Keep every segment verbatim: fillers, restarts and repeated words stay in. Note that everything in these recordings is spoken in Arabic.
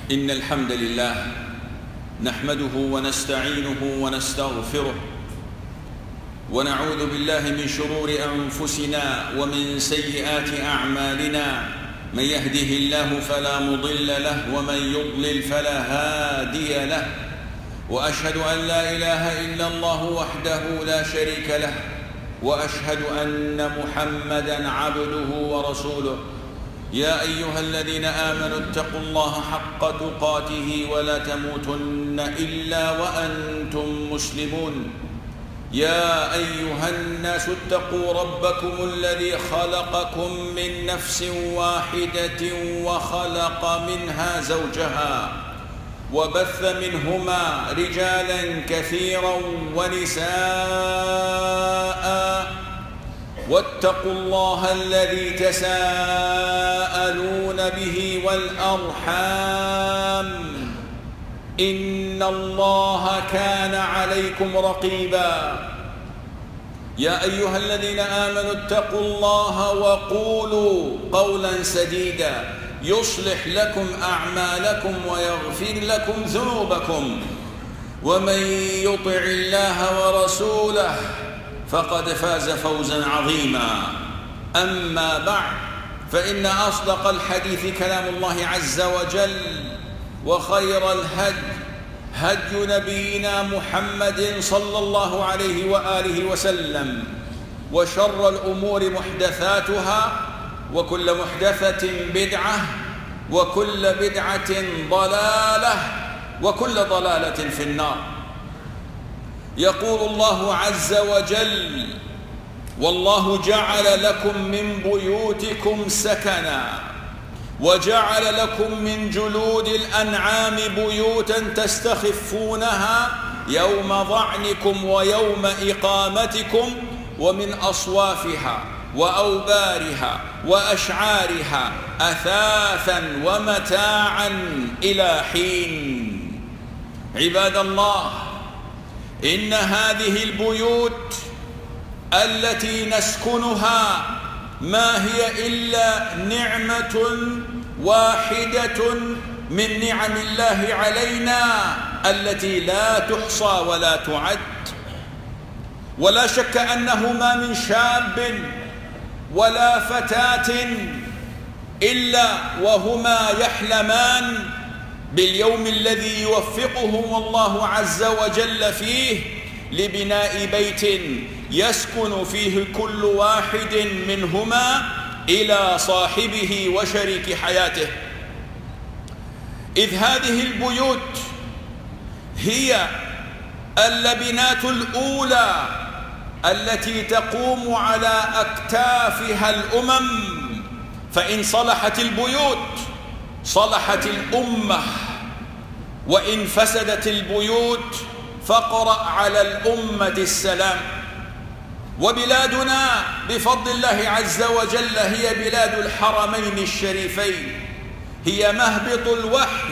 إن الحمد لله نحمده ونستعينه ونستغفره ونعوذ بالله من شرور أنفسنا ومن سيئات أعمالنا. من يهده الله فلا مضل له ومن يضلل فلا هادي له، وأشهد أن لا إله إلا الله وحده لا شريك له، وأشهد أن محمدًا عبده ورسوله. يا أيها الذين آمنوا اتقوا الله حق تقاته ولا تموتن إلا وأنتم مسلمون. يا أيها الناس اتقوا ربكم الذي خلقكم من نفس واحدة وخلق منها زوجها وبث منهما رجالا كثيرا ونساء، واتقوا الله الذي تساءلون به والأرحام إن الله كان عليكم رقيبا. يا أيها الذين آمنوا اتقوا الله وقولوا قولا سديدا يصلح لكم أعمالكم ويغفر لكم ذنوبكم، ومن يطع الله ورسوله فقد فاز فوزا عظيما. أما بعد، فإن أصدق الحديث كلام الله عز وجل، وخير الهدي هدي نبينا محمد صلى الله عليه وآله وسلم، وشر الأمور محدثاتها، وكل محدثة بدعة، وكل بدعة ضلالة، وكل ضلالة في النار. يقول الله عز وجل: والله جعل لكم من بيوتكم سكنا وجعل لكم من جلود الأنعام بيوتا تستخفونها يوم ظعنكم ويوم إقامتكم، ومن أصوافها وأوبارها وأشعارها أثاثا ومتاعا إلى حين. عباد الله، إن هذه البيوت التي نسكنها ما هي إلا نعمة واحدة من نعم الله علينا التي لا تحصى ولا تعد. ولا شك أنه ما من شاب ولا فتاة إلا وهما يحلمان باليوم الذي يوفقهم الله عز وجل فيه لبناء بيت يسكن فيه كل واحد منهما إلى صاحبه وشريك حياته. إذ هذه البيوت هي اللبنات الأولى التي تقوم على أكتافها الأمم، فإن صلحت البيوت صلحت الأمة، وإن فسدت البيوت فاقرأ على الأمة السلام. وبلادنا بفضل الله عز وجل هي بلاد الحرمين الشريفين، هي مهبط الوحي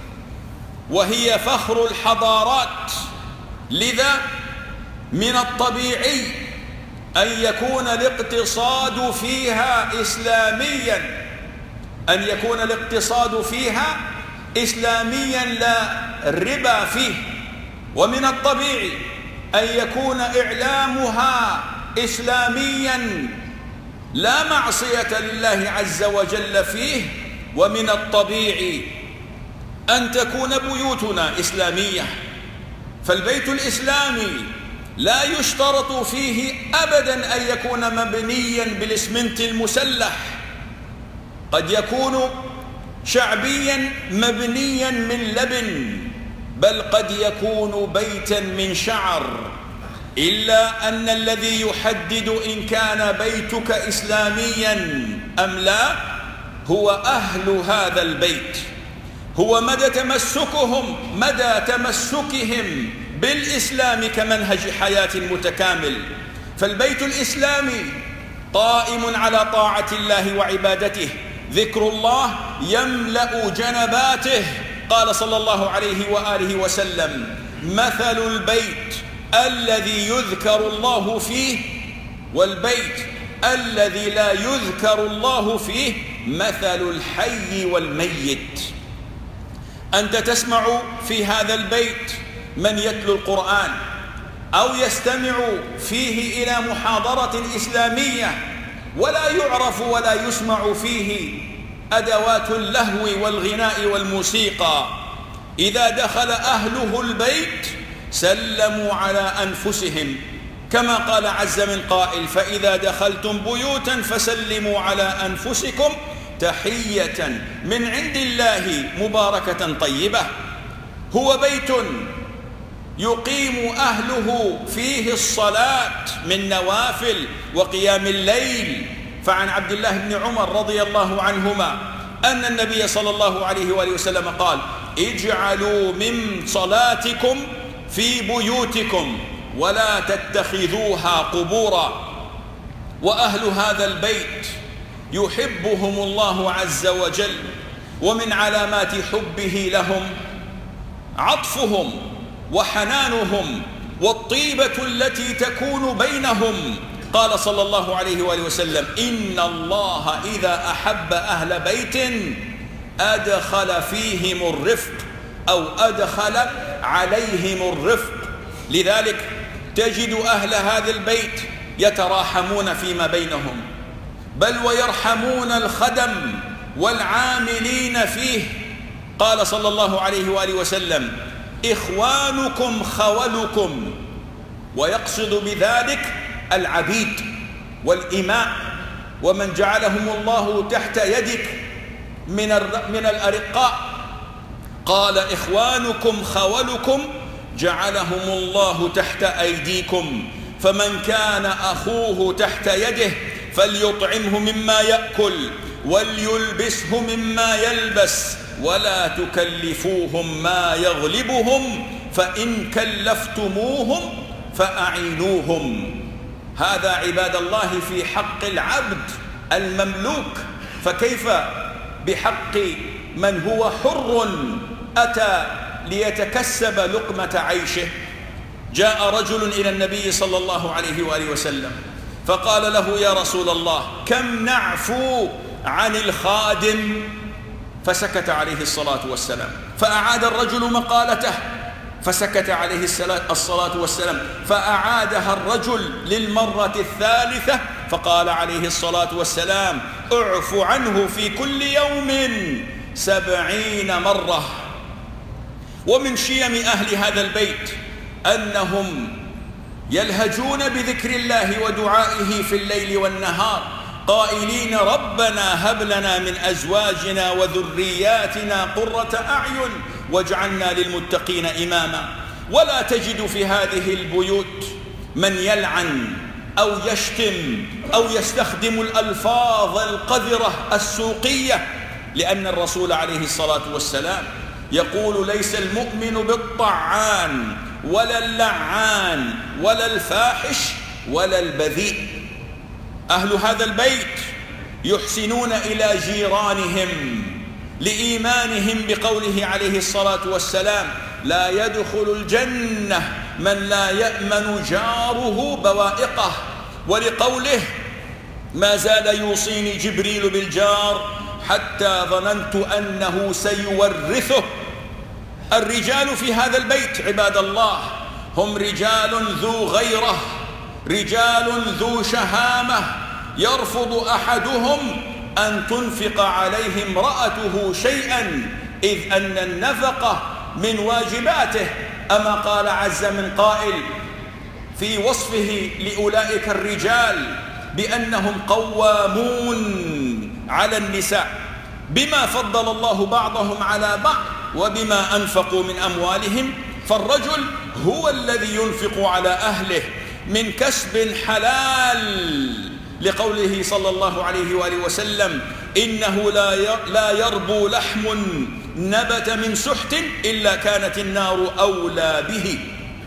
وهي فخر الحضارات. لذا من الطبيعي أن يكون الاقتصاد فيها إسلاميا، أن يكون الاقتصاد فيها إسلاميا لا ربا فيه. ومن الطبيعي أن يكون إعلامها إسلاميا لا معصية لله عز وجل فيه. ومن الطبيعي أن تكون بيوتنا إسلامية، فالبيت الإسلامي لا يشترط فيه أبدا أن يكون مبنيا بالإسمنت المسلح، قد يكون شعبيا مبنيا من لبن، بل قد يكون بيتا من شعر، إلا أن الذي يحدد إن كان بيتك إسلاميا أم لا هو أهل هذا البيت، هو مدى تمسكهم مدى تمسكهم بالإسلام كمنهج حياة متكامل. فالبيت الإسلامي قائم على طاعة الله وعبادته، ذكر الله يملأ جنباته. قال صلى الله عليه وآله وسلم: مثل البيت الذي يذكر الله فيه والبيت الذي لا يذكر الله فيه مثل الحي والميت. أنت تسمع في هذا البيت من يتلو القرآن أو يستمع فيه إلى محاضرة إسلامية ولا يعرف ولا يسمع فيه أدوات اللهو والغناء والموسيقى، إذا دخل أهله البيت سلموا على أنفسهم كما قال عز من قائل: فإذا دخلتم بيوتا فسلموا على أنفسكم تحية من عند الله مباركة طيبة. هو بيت يقيم أهله فيه الصلاة من نوافل وقيام الليل. فعن عبد الله بن عمر رضي الله عنهما أن النبي صلى الله عليه وآله وسلم قال: اجعلوا من صلاتكم في بيوتكم ولا تتخذوها قبورا. وأهل هذا البيت يحبهم الله عز وجل، ومن علامات حبه لهم عطفهم وحنانهم والطيبة التي تكون بينهم. قال صلى الله عليه وآله وسلم: إن الله إذا أحب أهل بيت أدخل فيهم الرفق أو أدخل عليهم الرفق. لذلك تجد أهل هذا البيت يتراحمون فيما بينهم، بل ويرحمون الخدم والعاملين فيه. قال صلى الله عليه وآله وسلم: إخوانكم خولكم، ويقصد بذلك العبيد والإماء ومن جعلهم الله تحت يدك من من الأرقاء. قال: إخوانكم خولكم جعلهم الله تحت أيديكم، فمن كان أخوه تحت يده فليطعمه مما يأكل وليلبسه مما يلبس ولا تكلفوهم ما يغلبهم، فإن كلفتموهم فأعينوهم. هذا عباد الله في حق العبد المملوك، فكيف بحق من هو حر أتى ليتكسب لقمة عيشه؟ جاء رجل إلى النبي صلى الله عليه وآله وسلم فقال له: يا رسول الله، كم نعفو عن الخادم؟ فسكت عليه الصلاة والسلام، فأعاد الرجل مقالته فسكت عليه الصلاة والسلام، فأعادها الرجل للمرة الثالثة فقال عليه الصلاة والسلام: اعف عنه في كل يوم سبعين مرة. ومن شيم أهل هذا البيت أنهم يلهجون بذكر الله ودعائه في الليل والنهار قائلين: ربنا هب لنا من أزواجنا وذرياتنا قرة أعين واجعلنا للمتقين إماما. ولا تجد في هذه البيوت من يلعن أو يشتم أو يستخدم الألفاظ القذرة السوقية، لأن الرسول عليه الصلاة والسلام يقول: ليس المؤمن بالطعان ولا اللعان ولا الفاحش ولا البذيء. أهل هذا البيت يحسنون إلى جيرانهم لإيمانهم بقوله عليه الصلاة والسلام: لا يدخل الجنة من لا يأمن جاره بوائقه، ولقوله: ما زال يوصيني جبريل بالجار حتى ظننت أنه سيورثه. الرجال في هذا البيت عباد الله هم رجال ذو غيرة، رجال ذو شهامة، يرفض أحدهم أن تنفق عليه امرأته شيئا، إذ أن النفقة من واجباته. أما قال عز من قائل في وصفه لأولئك الرجال بأنهم قوامون على النساء بما فضل الله بعضهم على بعض وبما أنفقوا من أموالهم. فالرجل هو الذي ينفق على أهله من كسب حلال، لقوله صلى الله عليه وآله وسلم: إنه لا يربو لحم نبت من سحت إلا كانت النار أولى به.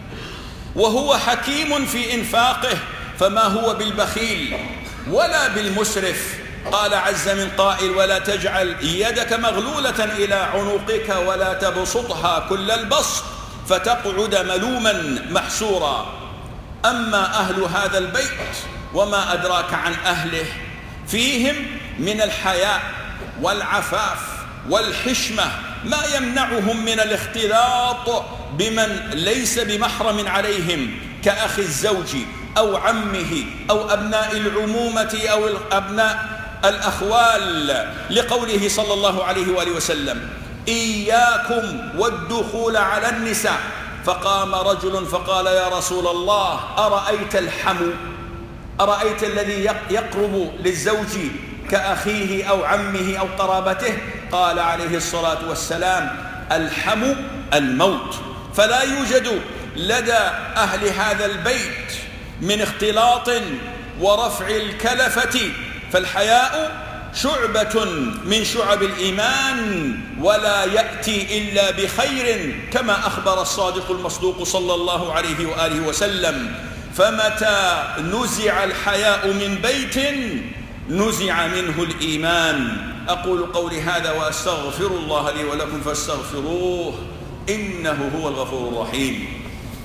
وهو حكيم في إنفاقه، فما هو بالبخيل ولا بالمسرف. قال عز من قائل: ولا تجعل يدك مغلولة إلى عنقك ولا تبسطها كل البسط فتقعد ملوما محسورا. أما أهل هذا البيت وما أدراك عن أهله، فيهم من الحياء والعفاف والحشمة ما يمنعهم من الاختلاط بمن ليس بمحرم عليهم كأخ الزوج أو عمه أو أبناء العمومة أو أبناء الأخوال، لقوله صلى الله عليه وآله وسلم: إياكم والدخول على النساء. فقام رجل فقال: يا رسول الله، أرأيت الحمو، أرأيت الذي يقرب للزوج كأخيه أو عمه أو قرابته؟ قال عليه الصلاة والسلام: الحمو الموت. فلا يوجد لدى أهل هذا البيت من اختلاط ورفع الكلفة، فالحياء شعبة من شعب الإيمان ولا يأتي إلا بخير، كما أخبر الصادق المصدوق صلى الله عليه وآله وسلم: فمتى نزع الحياء من بيت نزع منه الإيمان. أقول قولي هذا وأستغفر الله لي ولكم فاستغفروه إنه هو الغفور الرحيم.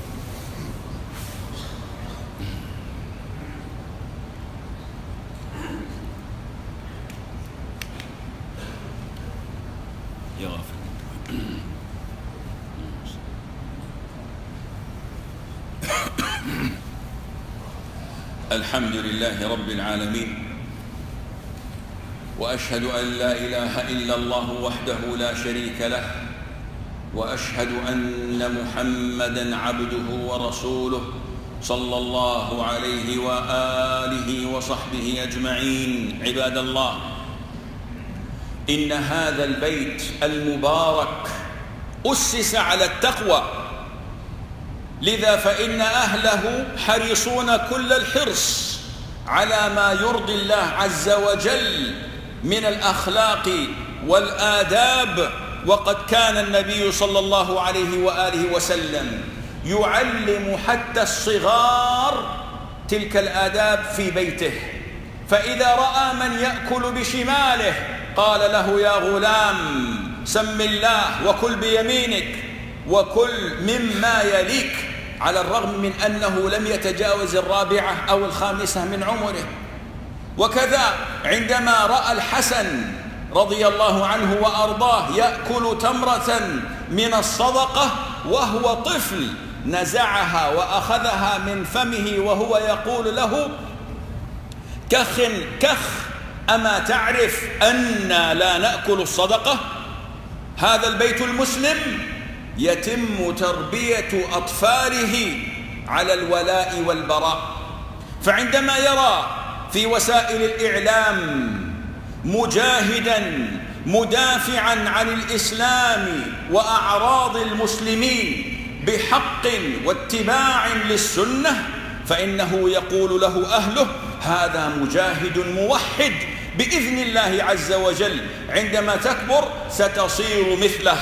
يا غافر. الحمد لله رب العالمين، وأشهد أن لا إله إلا الله وحده لا شريك له، وأشهد أن محمدًا عبده ورسوله صلى الله عليه وآله وصحبه أجمعين. عباد الله، إن هذا البيت المبارك أسس على التقوى، لذا فإن أهله حريصون كل الحرص على ما يرضي الله عز وجل من الأخلاق والآداب. وقد كان النبي صلى الله عليه وآله وسلم يعلم حتى الصغار تلك الآداب في بيته، فإذا رأى من يأكل بشماله قال له: يا غلام سم الله وكل بيمينك وكل مما يليك، على الرغم من أنه لم يتجاوز الرابعة أو الخامسة من عمره. وكذا عندما رأى الحسن رضي الله عنه وأرضاه يأكل تمرة من الصدقة وهو طفل، نزعها وأخذها من فمه وهو يقول له: كخ كخ، أما تعرف أننا لا نأكل الصدقة؟ هذا البيت المسلم يتم تربية أطفاله على الولاء والبراء، فعندما يرى في وسائل الإعلام مجاهداً مدافعاً عن الإسلام وأعراض المسلمين بحق واتباع للسنة، فإنه يقول له أهله: هذا مجاهد موحد بإذن الله عز وجل، عندما تكبر ستصير مثله.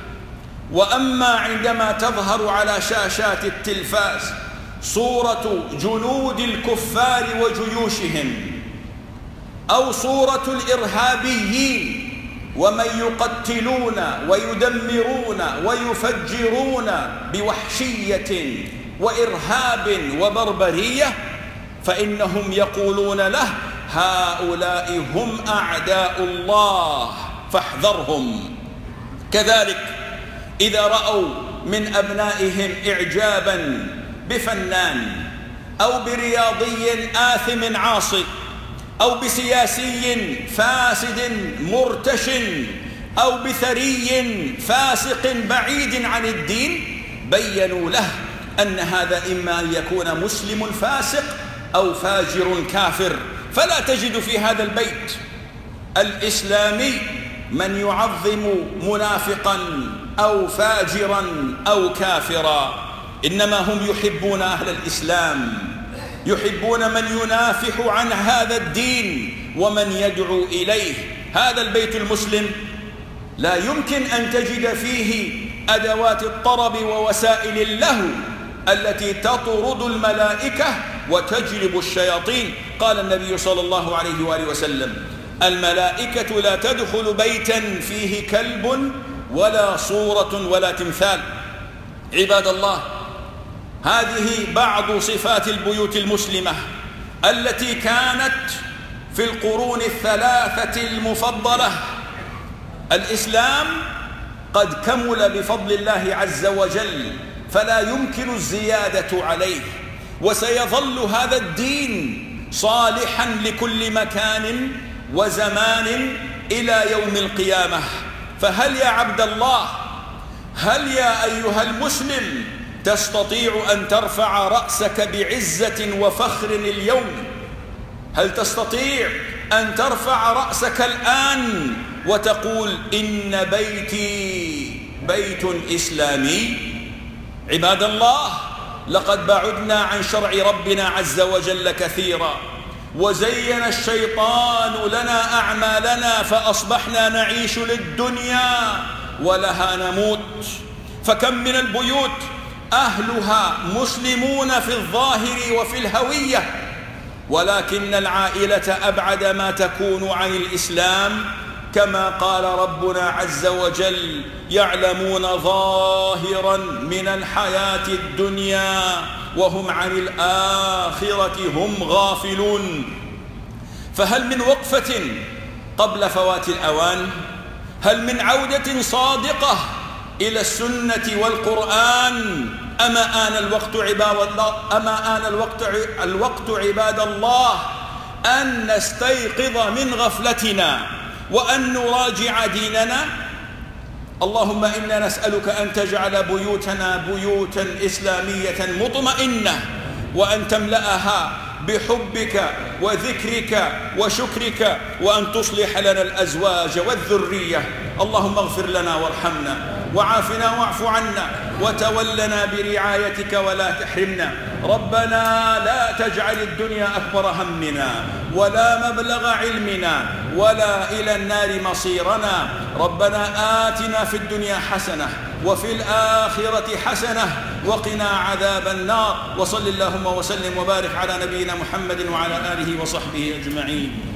وأما عندما تظهر على شاشات التلفاز صورة جنود الكفار وجيوشهم، أو صورة الإرهابيين ومن يقتلون ويدمرون ويفجرون بوحشية وإرهاب وبربرية، فإنهم يقولون له: هؤلاء هم أعداء الله فاحذرهم. كذلك إذا رأوا من أبنائهم إعجاباً بفنان أو برياضي آثم عاصي أو بسياسي فاسد مرتش أو بثري فاسق بعيد عن الدين، بيّنوا له أن هذا إما أن يكون مسلم فاسق أو فاجر كافر. فلا تجد في هذا البيت الإسلامي من يعظم منافقا أو فاجرا أو كافرا، إنما هم يحبون أهل الإسلام، يحبون من ينافح عن هذا الدين ومن يدعو إليه. هذا البيت المسلم لا يمكن أن تجد فيه أدوات الطرب ووسائل اللهو التي تطرد الملائكة وتجلب الشياطين. قال النبي صلى الله عليه وآله وسلم: الملائكة لا تدخل بيتا فيه كلب ولا صورة ولا تمثال. عباد الله، هذه بعض صفات البيوت المسلمة التي كانت في القرون الثلاثة المفضلة. الإسلام قد كمل بفضل الله عز وجل، فلا يمكن الزيادة عليه، وسيظل هذا الدين صالحا لكل مكان وزمان إلى يوم القيامة. فهل يا عبد الله، هل يا أيها المسلم تستطيع أن ترفع رأسك بعزة وفخر اليوم؟ هل تستطيع أن ترفع رأسك الآن وتقول إن بيتي بيت إسلامي؟ عباد الله، لقد بعدنا عن شرع ربنا عز وجل كثيرا، وزين الشيطان لنا أعمالنا فأصبحنا نعيش للدنيا ولها نموت. فكم من البيوت أهلها مسلمون في الظاهر وفي الهوية، ولكن العائلة أبعد ما تكون عن الإسلام، كما قال ربنا عز وجل: يعلمون ظاهرا من الحياة الدنيا وهم عن الآخرة هم غافلون. فهل من وقفة قبل فوات الأوان؟ هل من عودة صادقة إلى السنة والقرآن؟ أما آن الوقت عباد الله أما آن الوقت الوقت عباد الله أن نستيقظ من غفلتنا وأن نراجع ديننا. اللهم إنا نسألك أن تجعل بيوتنا بيوتا إسلامية مطمئنة، وأن تملأها بحبك وذكرك وشكرك، وأن تصلح لنا الأزواج والذرية. اللهم اغفر لنا وارحمنا، وعافنا واعف عنا، وتولنا برعايتك ولا تحرمنا. ربنا لا تجعل الدنيا أكبر همنا ولا مبلغ علمنا ولا إلى النار مصيرنا. ربنا آتنا في الدنيا حسنة وفي الآخرة حسنة وقنا عذاب النار. وصل اللهم وسلم وبارك على نبينا محمد وعلى آله وصحبه أجمعين.